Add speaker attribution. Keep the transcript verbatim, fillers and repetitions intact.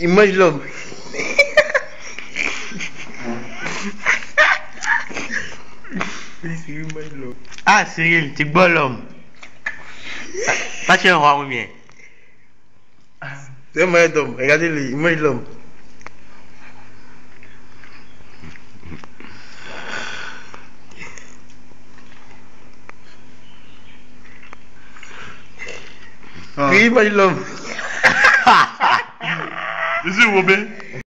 Speaker 1: Il mange l'homme. Ah, Cyril, tu bois l'homme. Pas tu es un roi ou bien? C'est un mauvais homme. Regardez-le, il mange l'homme.
Speaker 2: Ah.
Speaker 1: Oui, il mange l'homme.
Speaker 2: Je suis Robin.